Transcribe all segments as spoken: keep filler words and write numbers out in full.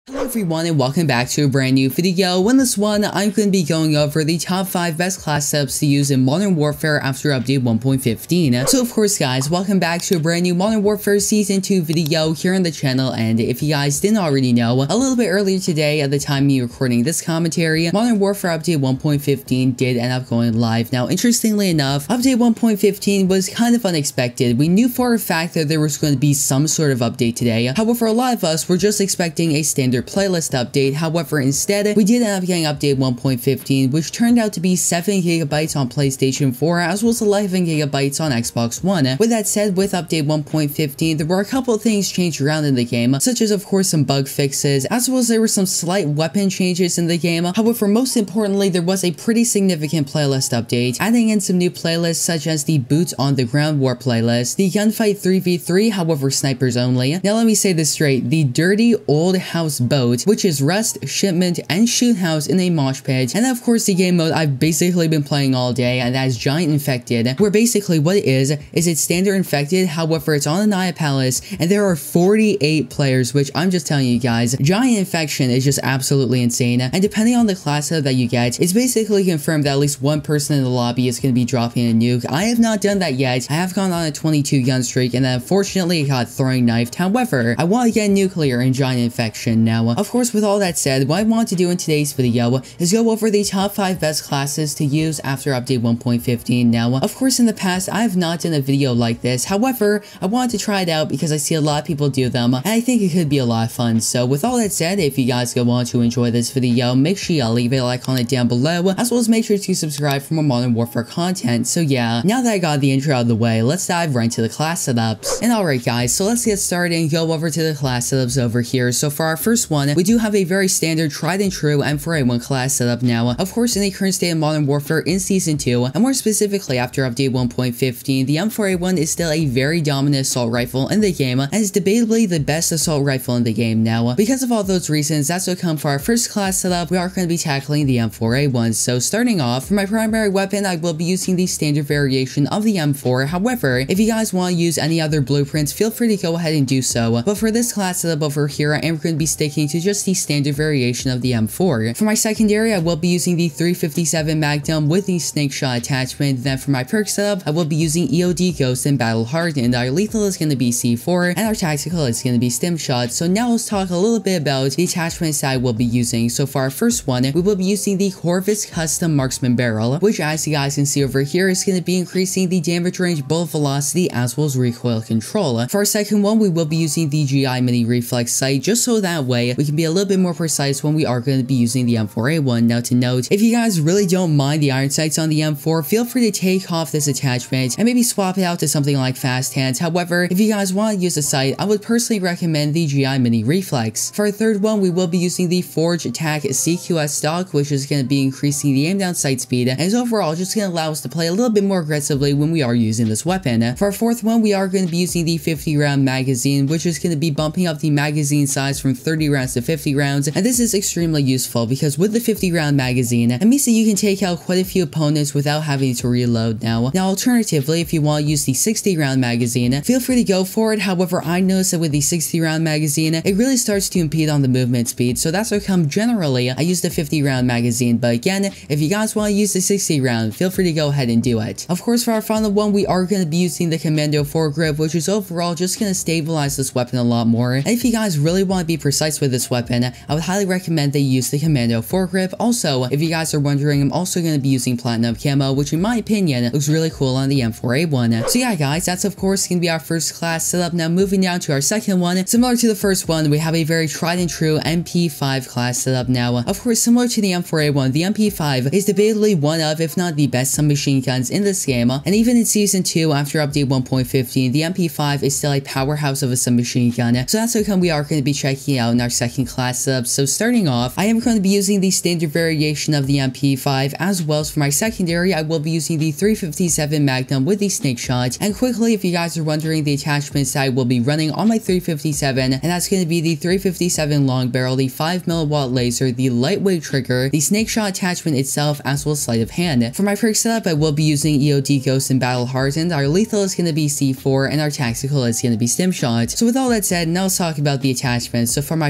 Hello everyone and welcome back to a brand new video. In this one, I'm going to be going over the top five best class setups to use in Modern Warfare after update one point fifteen. So of course guys, welcome back to a brand new Modern Warfare Season two video here on the channel, and if you guys didn't already know, a little bit earlier today at the time of me recording this commentary, Modern Warfare update one point fifteen did end up going live. Now interestingly enough, update one point fifteen was kind of unexpected. We knew for a fact that there was going to be some sort of update today, however a lot of us were just expecting a standard playlist update. However, instead we did end up getting update one point fifteen, which turned out to be seven gigabytes on PlayStation four as well as eleven gigabytes on Xbox One. With that said, with update one point fifteen, there were a couple of things changed around in the game, such as of course some bug fixes, as well as there were some slight weapon changes in the game. However, most importantly, there was a pretty significant playlist update, adding in some new playlists such as the Boots on the Ground War playlist, the Gunfight three v three, however snipers only. Now let me say this straight, the Dirty Old House Boat, which is Rust, Shipment, and Shoot House in a mosh pit, and of course the game mode I've basically been playing all day, and that is Giant Infected, where basically what it is, is it's standard infected, however it's on a Naya Palace, and there are forty-eight players, which I'm just telling you guys, Giant Infection is just absolutely insane, and depending on the class setup that you get, it's basically confirmed that at least one person in the lobby is going to be dropping a nuke. I have not done that yet. I have gone on a twenty-two gun streak, and then unfortunately it got throwing knifed. However, I want to get nuclear in Giant Infection. Now, of course, with all that said, what I want to do in today's video is go over the top five best classes to use after update one point fifteen. Now, of course, in the past, I have not done a video like this. However, I wanted to try it out because I see a lot of people do them, and I think it could be a lot of fun. So, with all that said, if you guys go on to enjoy this video, make sure you leave a like on it down below, as well as make sure to subscribe for more Modern Warfare content. So yeah, now that I got the intro out of the way, let's dive right into the class setups. And alright guys, so let's get started and go over to the class setups over here. So for our first one, we do have a very standard tried and true M four A one class setup. Now, of course, in the current state of Modern Warfare in Season two, and more specifically after update one point fifteen, the M four A one is still a very dominant assault rifle in the game, and is debatably the best assault rifle in the game. Now, because of all those reasons, that's what come for our first class setup, we are going to be tackling the M four A one. So starting off, for my primary weapon, I will be using the standard variation of the M four. However, if you guys want to use any other blueprints, feel free to go ahead and do so. But for this class setup over here, I am going to be sticking to just the standard variation of the M four. For my secondary, I will be using the three fifty-seven Magnum with the snake shot attachment. Then for my perk setup, I will be using E O D Ghost and Battle Hardened. Our lethal is going to be C four, and our tactical is going to be Stim Shot. So now let's talk a little bit about the attachments that I will be using. So for our first one, we will be using the Corvus Custom Marksman Barrel, which as you guys can see over here is going to be increasing the damage range, bullet velocity, as well as recoil control. For our second one, we will be using the G I Mini Reflex Sight, just so that way we can be a little bit more precise when we are going to be using the M four A one. Now to note, if you guys really don't mind the iron sights on the M four, feel free to take off this attachment and maybe swap it out to something like Fast Hands. However, if you guys want to use a sight, I would personally recommend the G I Mini Reflex. For our third one, we will be using the Forge Attack C Q S stock, which is going to be increasing the aim down sight speed, and is overall just going to allow us to play a little bit more aggressively when we are using this weapon. For our fourth one, we are going to be using the fifty round magazine, which is going to be bumping up the magazine size from thirty rounds to fifty rounds, and this is extremely useful because with the fifty round magazine, it means that you can take out quite a few opponents without having to reload. Now, now alternatively, if you want to use the sixty round magazine, feel free to go for it. However, I noticed that with the sixty round magazine, it really starts to impede on the movement speed, so that's why come generally I use the fifty round magazine. But again, if you guys want to use the sixty round, feel free to go ahead and do it. Of course, for our final one, we are going to be using the Commando foregrip, which is overall just going to stabilize this weapon a lot more. And if you guys really want to be precise with this weapon, I would highly recommend that you use the Commando foregrip. Also, if you guys are wondering, I'm also going to be using Platinum Camo, which in my opinion looks really cool on the M four A one. So yeah guys, that's of course going to be our first class setup. Now moving down to our second one, similar to the first one, we have a very tried and true M P five class setup. Now, of course, similar to the M four A one, the M P five is debatably one of, if not the best submachine guns in this game, and even in Season two, after update one point fifteen, the M P five is still a powerhouse of a submachine gun. So that's what we are going to be checking out in our second class setup. So starting off, I am going to be using the standard variation of the M P five, as well as for my secondary, I will be using the three fifty-seven Magnum with the snake shot. And quickly, if you guys are wondering the attachments that I will be running on my three fifty-seven, and that's going to be the three fifty-seven long barrel, the five milliwatt laser, the lightweight trigger, the snake shot attachment itself, as well as sleight of hand. For my perk setup, I will be using E O D Ghost and Battle Hardened. Our lethal is going to be C four, and our tactical is going to be Stim Shot. So with all that said, now let's talk about the attachments. So for my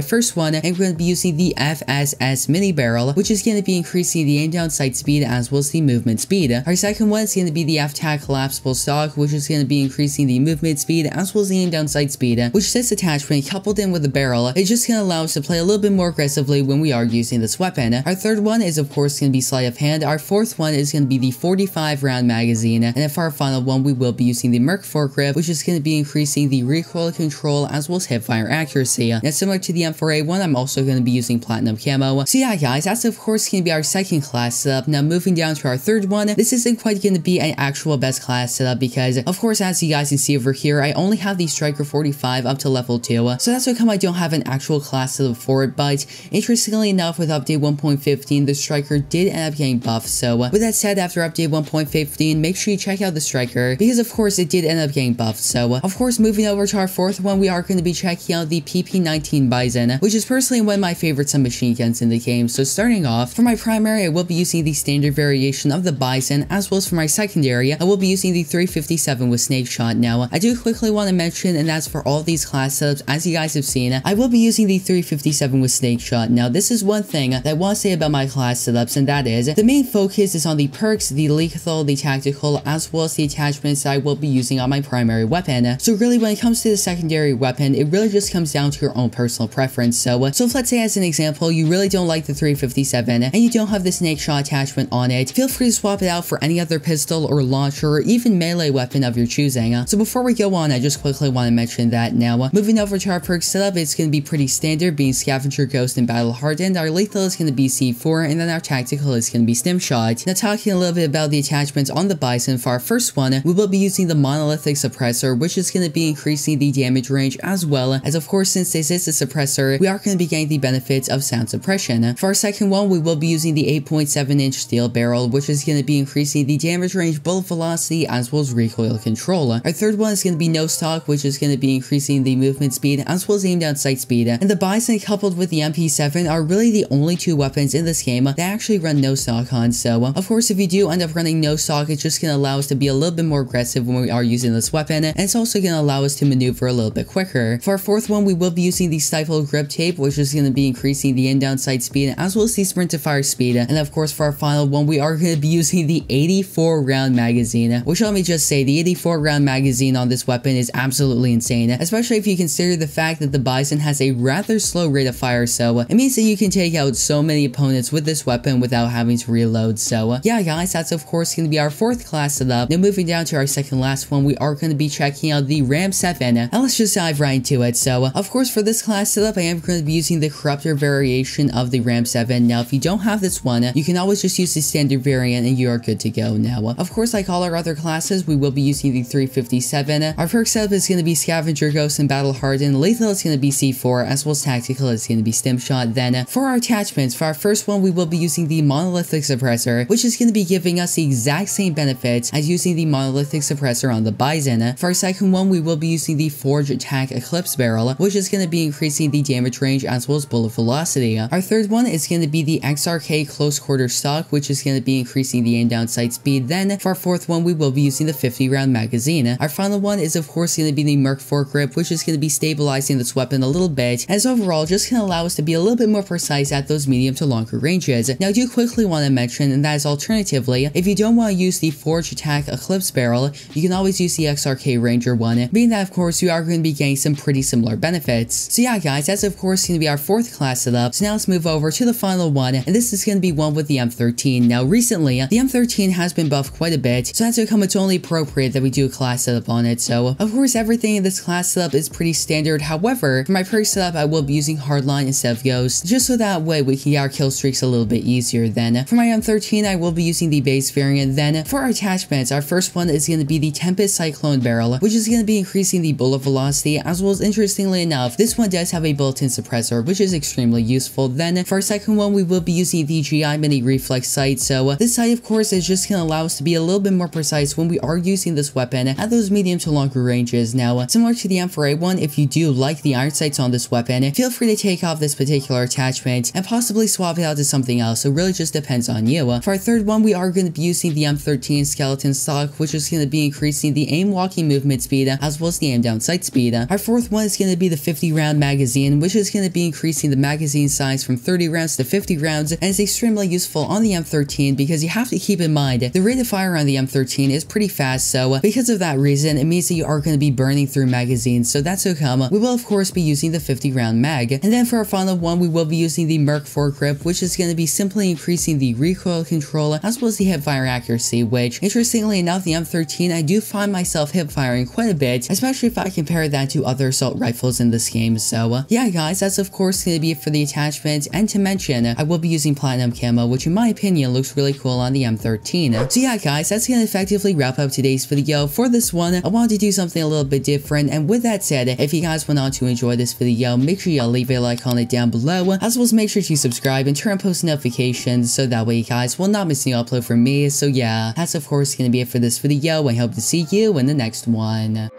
first one, I'm going to be using the F S S mini barrel, which is going to be increasing the aim down sight speed as well as the movement speed. Our second one is going to be the F TAC collapsible stock, which is going to be increasing the movement speed as well as the aim down sight speed, which this attachment coupled in with the barrel is just going to allow us to play a little bit more aggressively when we are using this weapon. Our third one is of course going to be sleight of hand. Our fourth one is going to be the forty-five round magazine, and then for our final one we will be using the Merc foregrip, which is going to be increasing the recoil control as well as hipfire accuracy. Now similar to the M four A one, I'm also going to be using platinum camo. So yeah guys, that's of course going to be our second class setup. Now moving down to our third one, this isn't quite going to be an actual best class setup because of course as you guys can see over here, I only have the Striker forty-five up to level two, so that's how come I don't have an actual class setup for it. But interestingly enough, with update one point fifteen, the Striker did end up getting buffed. So with that said, after update one point fifteen, make sure you check out the Striker because of course it did end up getting buffed. So of course moving over to our fourth one, we are going to be checking out the P P nineteen Bison, which is personally one of my favorite submachine guns in the game. So starting off, for my primary I will be using the standard variation of the Bison, as well as for my secondary I will be using the three fifty-seven with snake shot. Now I do quickly want to mention, and that's for all these class setups, as you guys have seen, I will be using the three fifty-seven with snake shot. Now this is one thing that I want to say about my class setups, and that is the main focus is on the perks, the lethal, the tactical, as well as the attachments that I will be using on my primary weapon. So really when it comes to the secondary weapon, it really just comes down to your own personal preference. So so if let's say as an example you really don't like the three fifty-seven and you don't have the snake shot attachment on it, feel free to swap it out for any other pistol or launcher or even melee weapon of your choosing. So before we go on, I just quickly want to mention that now moving over to our perk setup, it's going to be pretty standard, being Scavenger, Ghost, and Battle Hardened. Our lethal is going to be C four, and then our tactical is going to be Stim Shot. Now talking a little bit about the attachments on the Bison, for our first one we will be using the monolithic suppressor, which is going to be increasing the damage range, as well as of course since this is a suppressor we are going to be getting the benefits of sound suppression. For our second one we will be using the eight point seven inch steel barrel, which is going to be increasing the damage range, bullet velocity, as well as recoil control. Our third one is going to be no stock, which is going to be increasing the movement speed as well as aim down sight speed. And the Bison coupled with the M P seven are really the only two weapons in this game that actually run no stock on. So of course if you do end up running no stock, it's just going to allow us to be a little bit more aggressive when we are using this weapon, and it's also going to allow us to maneuver a little bit quicker. For our fourth one we will be using the stifled grip tape, which is going to be increasing the aim down sight speed as well as the sprint to fire speed. And of course for our final one we are going to be using the eighty-four round magazine, which let me just say the eighty-four round magazine on this weapon is absolutely insane, especially if you consider the fact that the Bison has a rather slow rate of fire. So it means that you can take out so many opponents with this weapon without having to reload. So yeah guys, that's of course going to be our fourth class setup. Now moving down to our second last one, we are going to be checking out the Ram seven, and let's just dive right into it. So of course for this class setup I am going to be using the Corruptor variation of the Ram seven. Now if you don't have this one, you can always just use the standard variant and you are good to go. Now of course like all our other classes, we will be using the three fifty-seven. Our perk setup is going to be Scavenger, Ghost, and Battle Hardened. Lethal is going to be C four, as well as tactical is going to be Stim Shot. Then for our attachments, for our first one we will be using the monolithic suppressor, which is going to be giving us the exact same benefits as using the monolithic suppressor on the Bison. For our second one we will be using the Forge Attack Eclipse barrel, which is going to be increasing the damage range as well as bullet velocity. Our third one is going to be the X R K close quarter stock, which is going to be increasing the aim down sight speed. Then for our fourth one we will be using the fifty round magazine. Our final one is of course going to be the Merc foregrip, which is going to be stabilizing this weapon a little bit, as overall just going to allow us to be a little bit more precise at those medium to longer ranges. Now I do quickly want to mention, and that is alternatively, if you don't want to use the Forge Attack Eclipse barrel, you can always use the X R K Ranger one, being that of course you are going to be getting some pretty similar benefits. So yeah guys, that's of course going to be our fourth class setup. So now let's move over to the final one, and this is going to be one with the M thirteen. Now recently the M thirteen has been buffed quite a bit, so that's how come it's only appropriate that we do a class setup on it. So of course everything in this class setup is pretty standard. However, for my perk setup I will be using Hardline instead of Ghost, just so that way we can get our kill streaks a little bit easier. Then for my M thirteen I will be using the base variant. Then for our attachments, our first one is going to be the Tempest Cyclone barrel, which is going to be increasing the bullet velocity, as well as interestingly enough this one does have a built-in suppressor, which is extremely useful. Then for our second one we will be using the G I Mini Reflex sight. So uh, this sight of course is just going to allow us to be a little bit more precise when we are using this weapon at those medium to longer ranges. Now uh, similar to the M four A one, if you do like the iron sights on this weapon, feel free to take off this particular attachment and possibly swap it out to something else. So it really just depends on you. Uh, for our third one we are going to be using the M thirteen skeleton stock, which is going to be increasing the aim walking movement speed as well as the aim down sight speed. Our fourth one is going to be the fifty round magazine, extension, which is going to be increasing the magazine size from thirty rounds to fifty rounds, and is extremely useful on the M thirteen because you have to keep in mind the rate of fire on the M thirteen is pretty fast, so because of that reason, it means that you are going to be burning through magazines, so that's how come we will of course be using the fifty round mag. And then for our final one, we will be using the Merc foregrip, which is going to be simply increasing the recoil control as well as the hip fire accuracy, which interestingly enough, the M thirteen, I do find myself hip firing quite a bit, especially if I compare that to other assault rifles in this game. So uh, yeah guys, that's of course going to be it for the attachment, and to mention, I will be using platinum camo, which in my opinion looks really cool on the M thirteen. So yeah guys, that's going to effectively wrap up today's video. For this one, I wanted to do something a little bit different, and with that said, if you guys went on to enjoy this video, make sure you leave a like on it down below, as well as make sure to subscribe and turn on post notifications so that way you guys will not miss any upload from me. So yeah, that's of course going to be it for this video. I hope to see you in the next one.